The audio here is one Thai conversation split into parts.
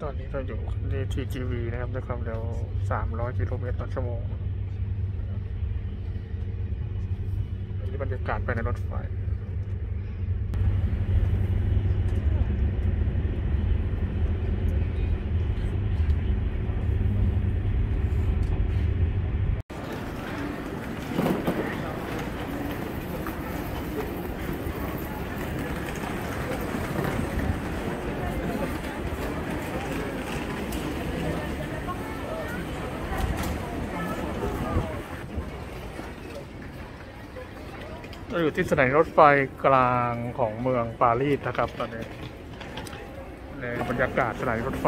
ตอนนี้เราอยู่ที่ TGV นะครับด้วยความเร็ว300 กิโลเมตรต่อชั่วโมงนี่บรรยากาศภายในรถไฟเราอยู่ที่สถานีรถไฟกลางของเมืองปารีสนะครับตอนนี้ในบรรยากาศสถานีรถไฟ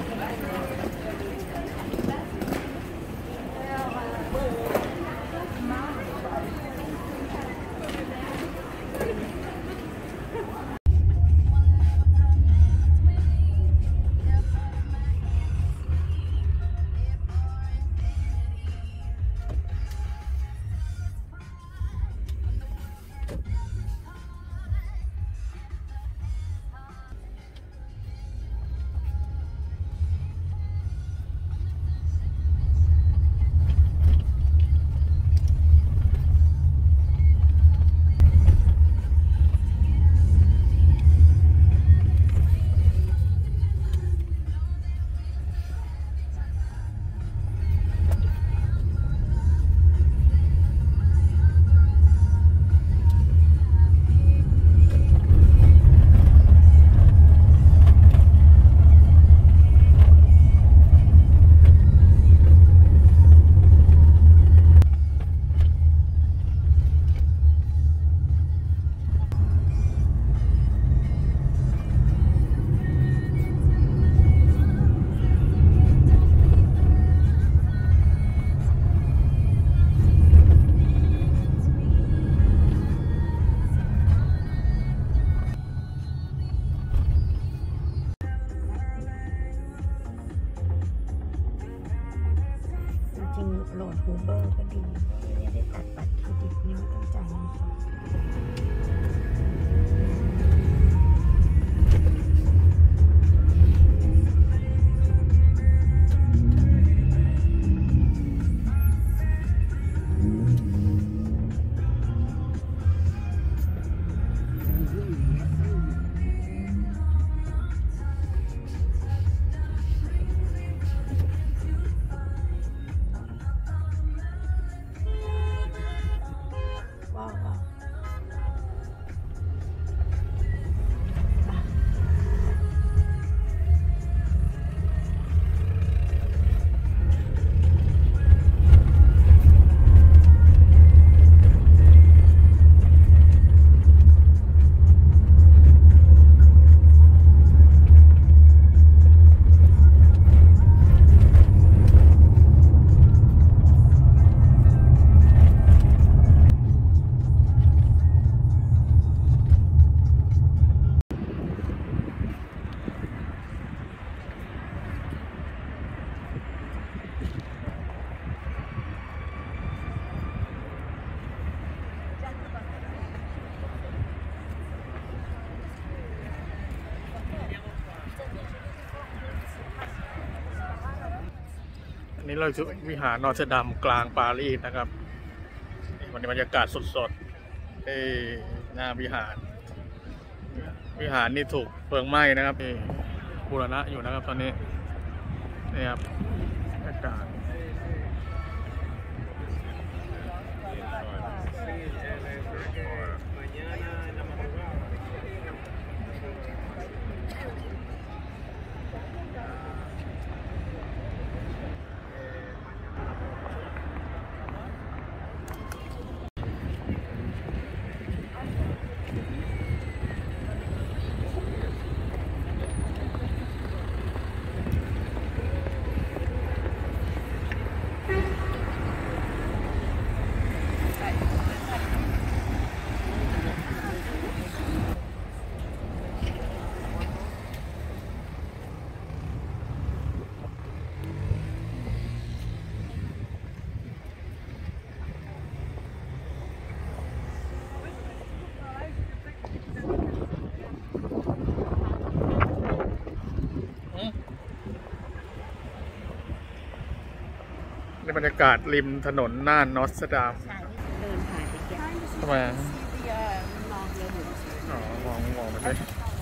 จริงโหลด Uber ก็ดีไม่ได้ตัดบัตรเครดิตนี่ไม่ต้องจ่ายเงินสดว้าวอันนี้เราอยู่วิหารนอร์เทอร์ดัมกลางปารีสนะครับวันนี้บรรยากาศสดๆที่หน้าวิหารนี่ถูกเพลิงไหม้นะครับบูรณะอยู่นะครับตอนนี้นี่ครับบรรยากาศบรรยากาศริมถนนน่านนอสดามชายที่เดินผ่านไปแก่ทำไมมองเรือหมุนอ๋อมองไปเลย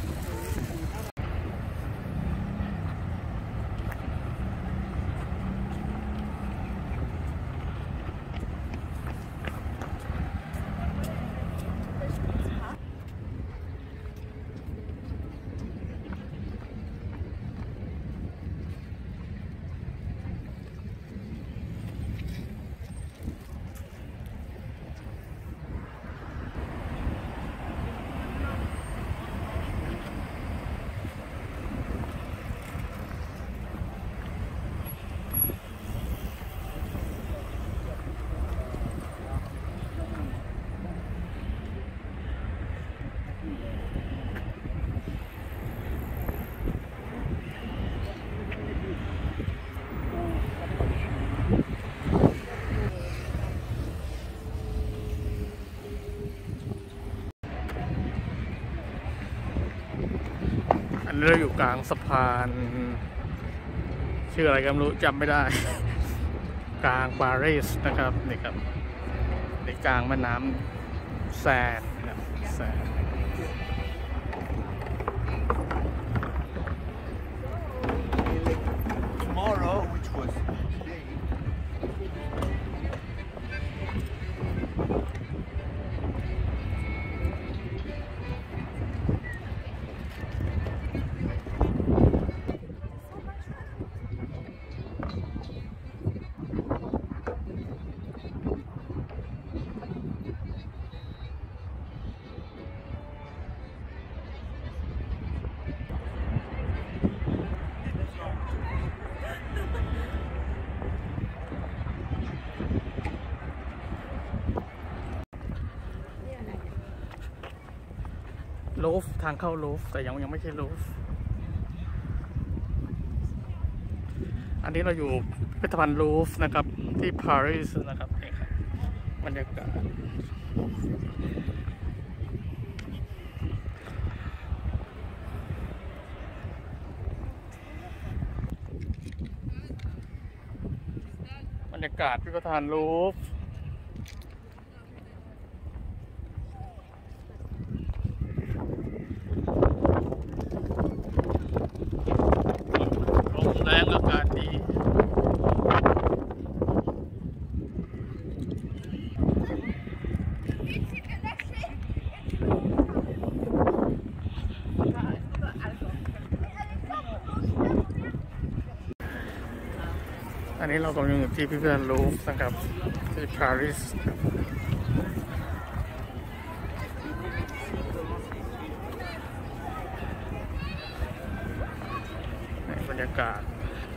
อันนี้เราอยู่กลางสะพานชื่ออะไรก็ไม่รู้จำไม่ได้ กลางปารีสนะครับนี่ครับในกลางแม่น้ำแซนนะครับแซน Tomorrow, which was today, ลูฟทางเข้าลูฟแต่ยังไม่ใช่ลูฟอันนี้เราอยู่พิพิธภัณฑ์ลูฟนะครับที่ปารีสนะครับนี่ครับบรรยากาศพิพิธภัณฑ์ลูฟลมแรงอากาศดี อันนี้เรากำลังอยู่ที่พิพิธภัณฑ์ลูฟร์นะครับที่ปารีสบรรยากาศ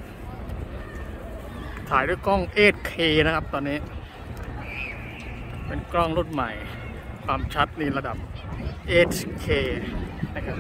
ถ่ายด้วยกล้อง 8K นะครับตอนนี้เป็นกล้องรุ่นใหม่ความชัดนี่ระดับ 8K นะครับ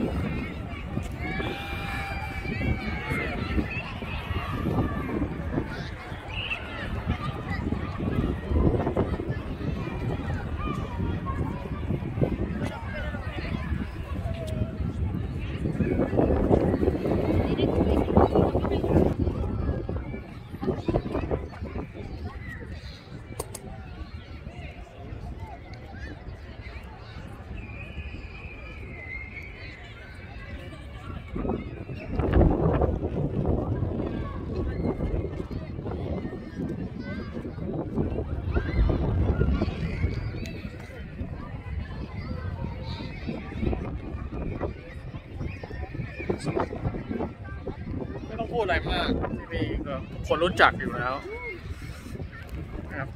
ไม่ต้องพูดอะไรมากที่นี่ก็ทุกคนรู้จักอยู่แล้วนะครับ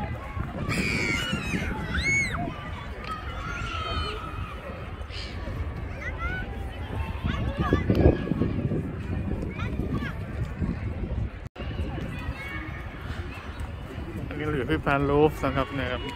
อันนี้เหลือพิพิธภัณฑ์ลูฟร์นะครับเนี่ยครับ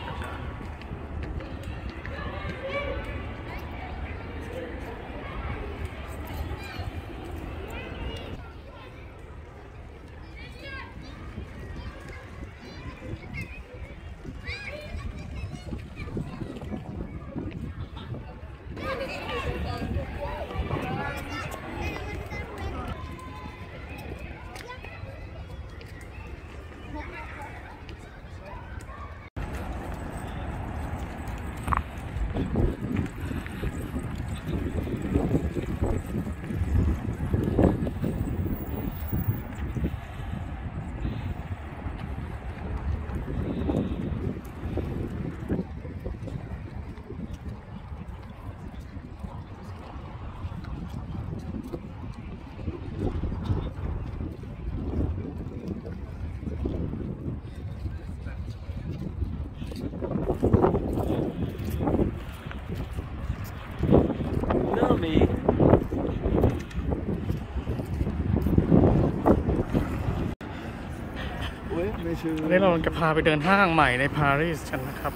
Non mais. Ouais, mais je. วันนี้เราจะพาไปเดินห้างใหม่ในปารีสกันนะครับ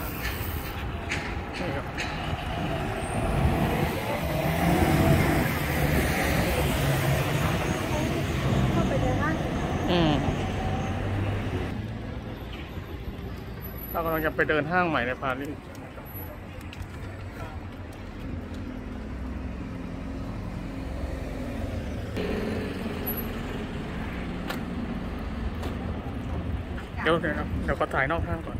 นี่ครับเรากำลังจะไปเดินห้างใหม่ในปารีสนะครับเดี๋ยวขอถ่ายนอกห้างก่อน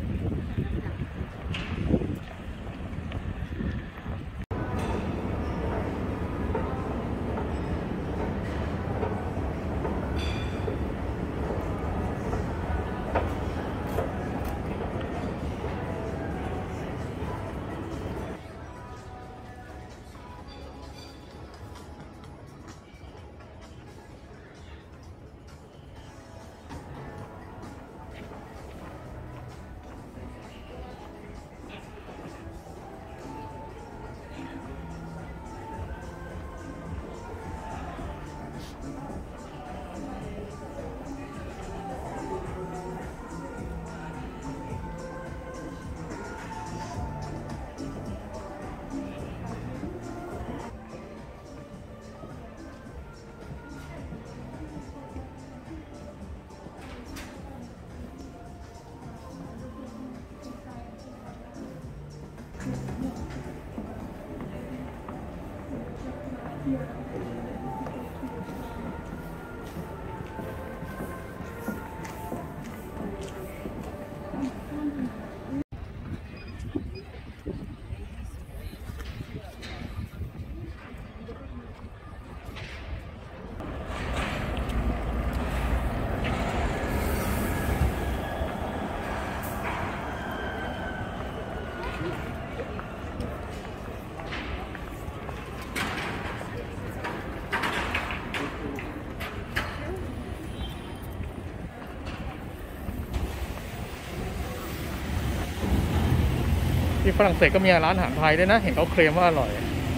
ที่ฝรั่งเศสก็มีร้านอาหารไทยด้วยนะ เห็นเขาเคลมว่าอร่อย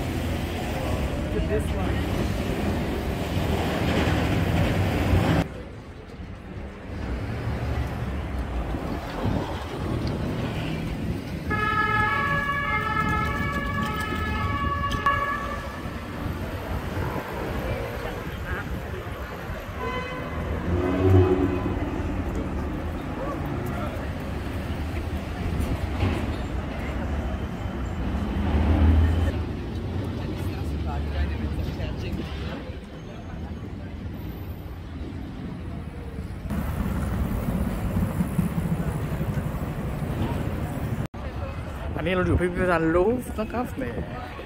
อันนี้เราอยู่พิพิธภัณฑ์ลูฟร์นะครับเนี่ย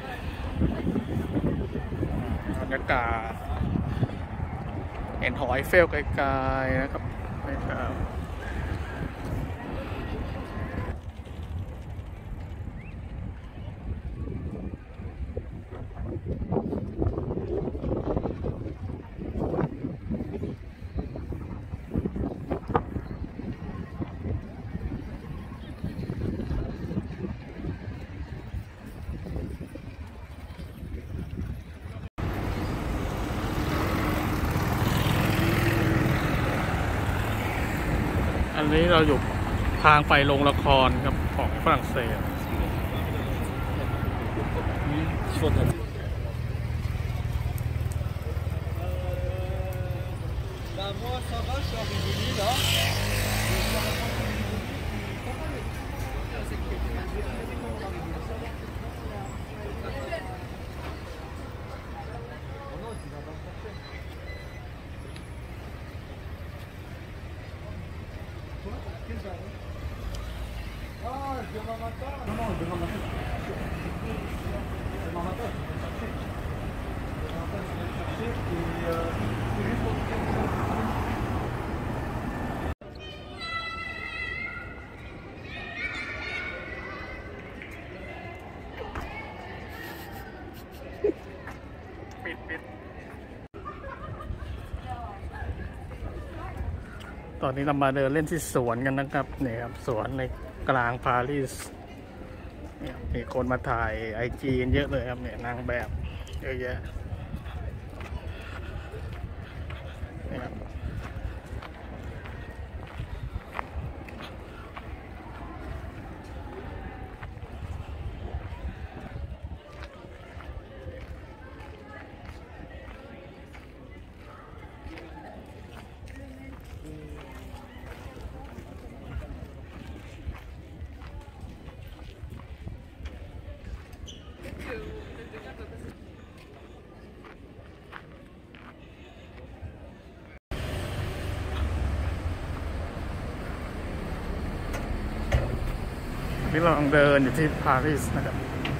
บรรยากาศเห็นหอไอเฟลไกลๆนะครับนะครับ อันนี้เราอยู่ทางไปโรงละครครับของฝรั่งเศส Bah moi ça va, je suis arrivé là. Ah, demain matin. Non, demain matin. ตอนนี้เรามาเดินเล่นที่สวนกันนะครับนี่ครับสวนในกลางปารีสเนี่ยมีคนมาถ่ายIGเยอะเลยครับเนี่ยนางแบบเยอะแยะนี่ครับนี่เรากำลังเดินอยู่ที่ปารีสนะครับ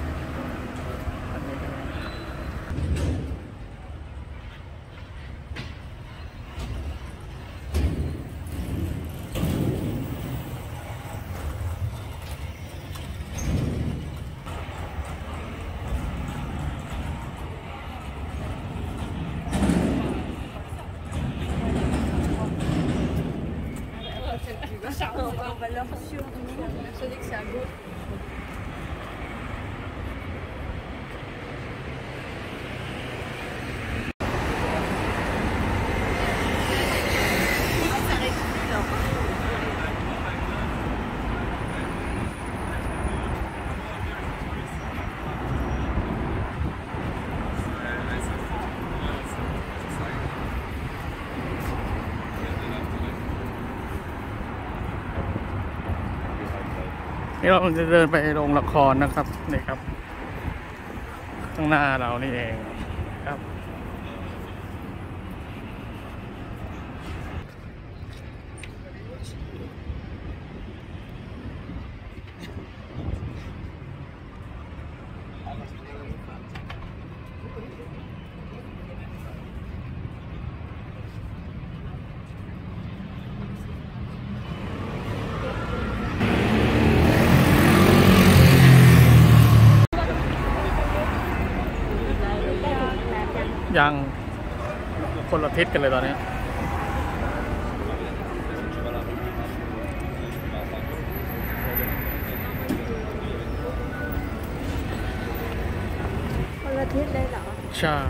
นี่เราจะเดินไปโรงละครนะครับนี่ครับข้างหน้าเรานี่เองครับยังคนละทิศกันเลยตอนนี้คนละทิศเลยเหรอใช่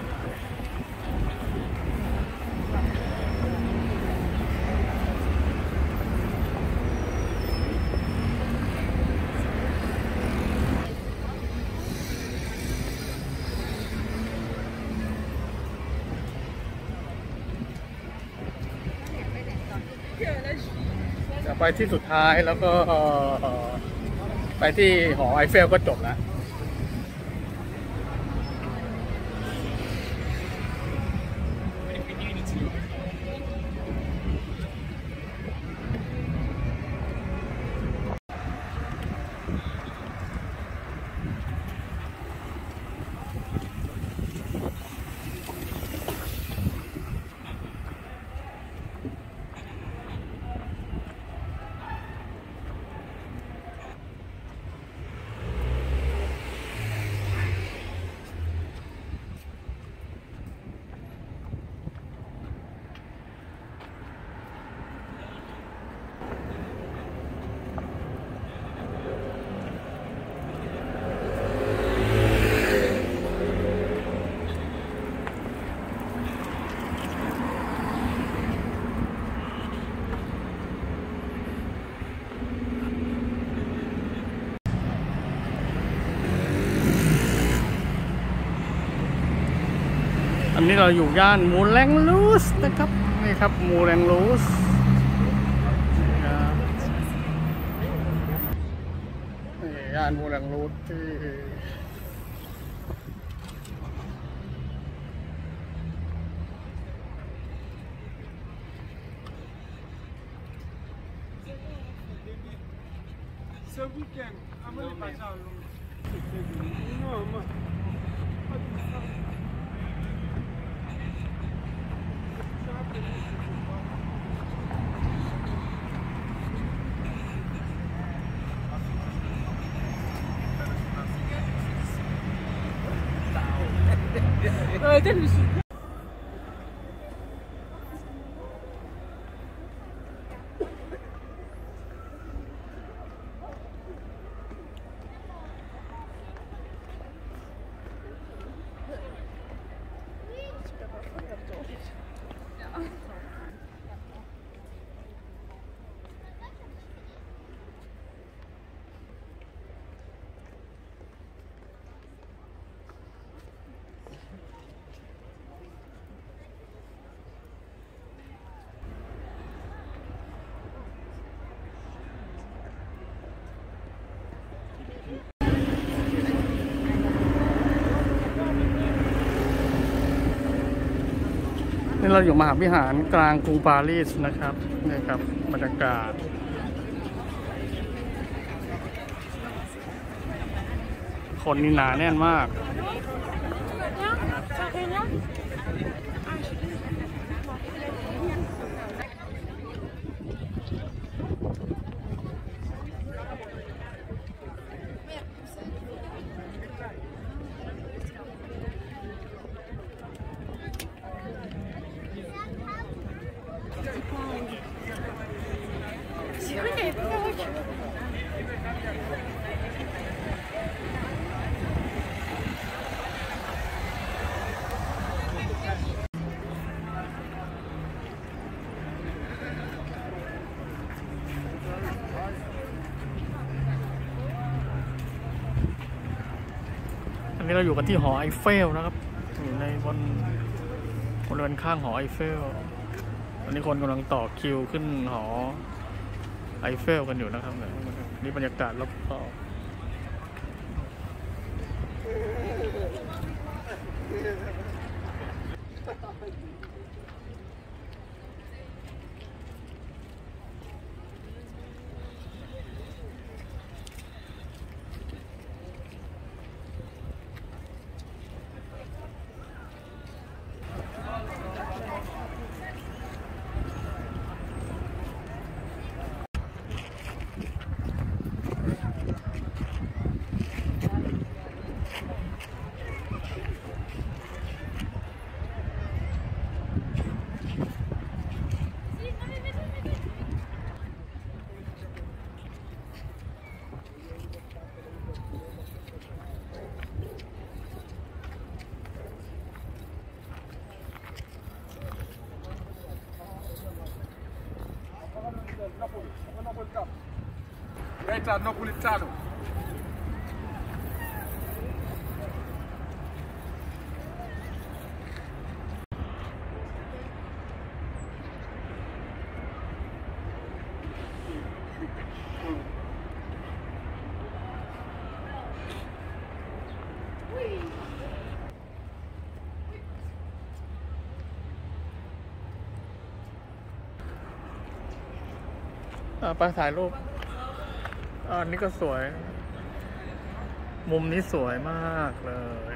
จะไปที่สุดท้ายแล้วก็ไปที่หอไอเฟลก็จบแล้วอันนี้เราอยู่ย่านมูแลงลูสนะครับนี่ครับมูแลงลูสนี่ย่านมูแลงลูสที่ Ce week-end, amenez pas ça. Non, moi. Thế thì นี่เราอยู่มหาวิหารกลางกรุงปารีสนะครับนี่ครับบรรยากาศคนนี่หนาแน่นมากอันนี้เราอยู่กันที่หอไอเฟลนะครับอยู่ในบริเวณข้างหอไอเฟลตอนนี้คนกำลังต่อคิวขึ้นหอไอเฟลกันอยู่นะครับนี่บรรยากาศรอบ Gaeta Napolitano. ๆไปถ่ายรูปอันนี้ก็สวยมุมนี้สวยมากเลย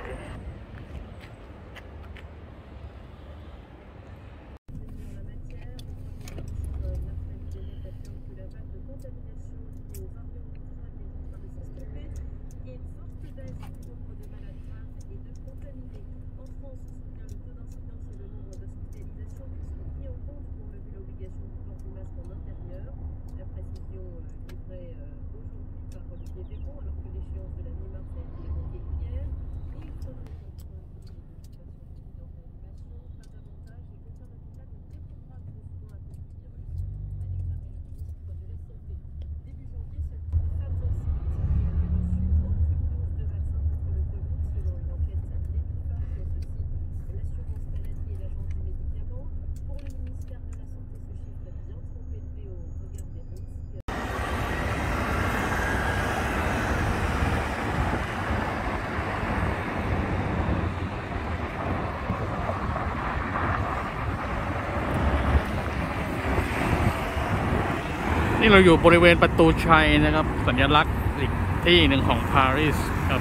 นี่เราอยู่บริเวณประตูชัยนะครับสัญลักษณ์อีกที่หนึ่งของปารีสครับ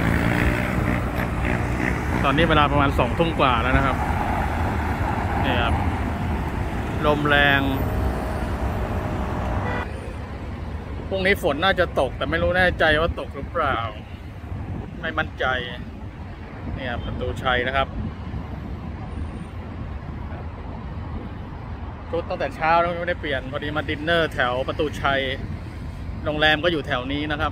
ตอนนี้เวลาประมาณ2 ทุ่มกว่าแล้วนะครับนี่ครับลมแรงพรุ่งนี้ฝนน่าจะตกแต่ไม่รู้แน่ใจว่าตกหรือเปล่าไม่มั่นใจเนี่ยประตูชัยนะครับชุดตั้งแต่เช้าแล้วไม่ได้เปลี่ยนพอดีมาดินเนอร์แถวประตูชัยโรงแรมก็อยู่แถวนี้นะครับ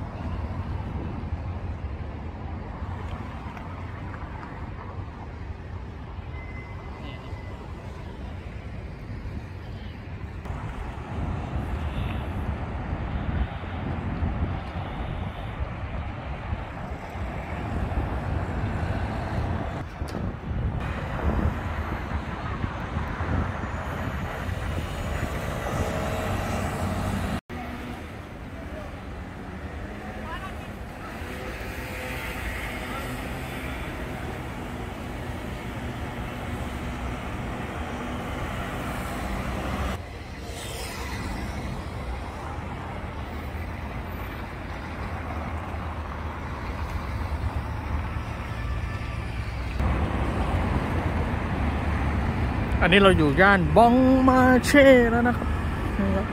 อันนี้เราอยู่ย่านบองมาเช่แล้วนะครับนี่ครับ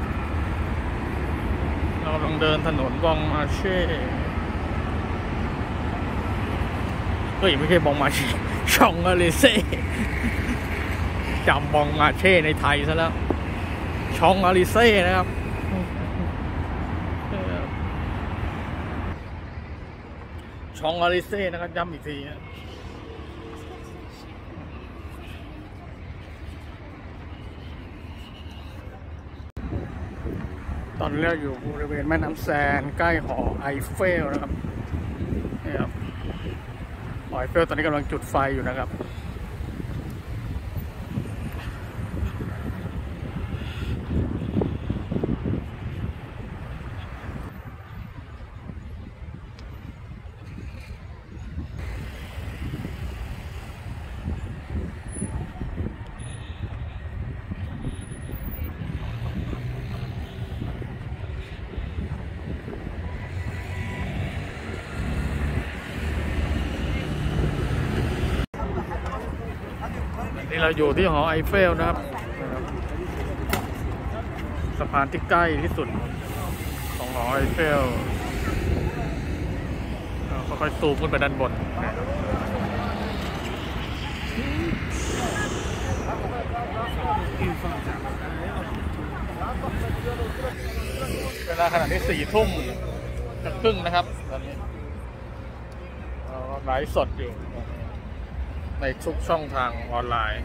เรากำลังเดินถนนบองมาเช่เฮ้ยไม่ใช่บองมาเช่ชองอาลิเซ่จำบองมาเช่ในไทยซะแล้วชองอาลิเซ่นะครับชองอาลิเซ่นะครับย้ำอีกทีนะตอนนี้เราอยู่บริเวณแม่น้ำแซนใกล้หอไอเฟลนะครับนี่ครับหอไอเฟลตอนนี้กำลังจุดไฟอยู่นะครับนี่เราอยู่ที่หอไอเฟลนะครับสะพานที่ใกล้ที่สุดของหอไอเฟลค่อยๆซูมขึ้นไปด้านบนเวลาขณะนี้4 ทุ่มครึ่งนะครับตอนนี้ไลฟ์สดอยู่ในทุกช่องทางออนไลน์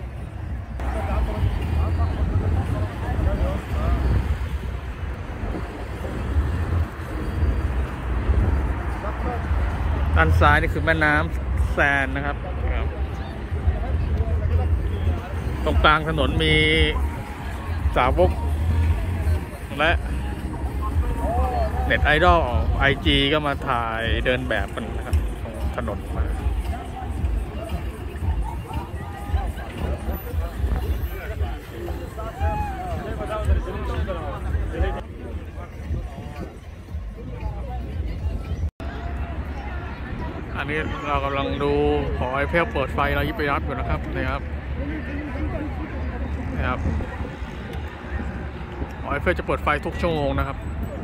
ด้านซ้ายนี่คือแม่น้ำแซนนะครับตรงกลางถนนมีสาวกและเน็ตไอดอล IG ก็มาถ่ายเดินแบบกันนะครับตรงถนนมาอันนี้เรากำลังดูหอไอเฟลเปิดไฟเรายิบไปรับอยู่นะครับนะครับหอไอเฟลจะเปิดไฟทุกชั่วโมงนะครับ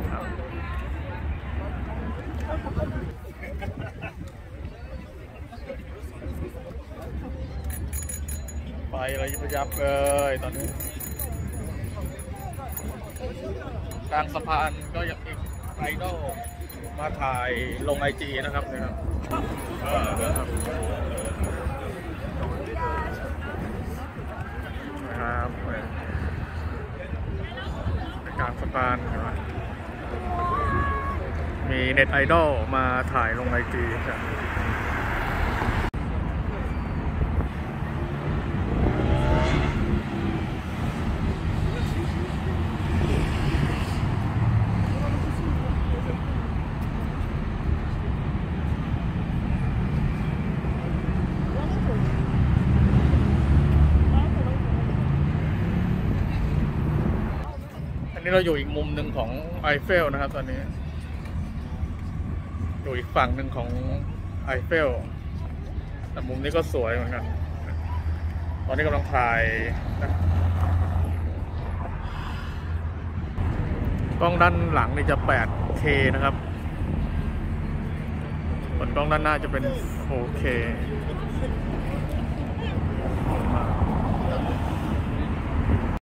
ไฟเรายิบไปรับเลยตอนนี้กลางสะพานก็ยังอีกไอดอลมาถ่ายลงIGนะครับนะครับนะครับกลางสะพานมีเน็ตไอดอลมาถ่ายลงIGครับนี่เราอยู่อีกมุมหนึ่งของไอเฟลนะครับตอนนี้อยู่อีกฝั่งหนึ่งของไอเฟลแต่มุมนี้ก็สวยเหมือนกันตอนนี้กำลังถ่ายนะกล้องด้านหลังนี่จะ 8K นะครับส่วนกล้องด้านหน้าจะเป็น 4K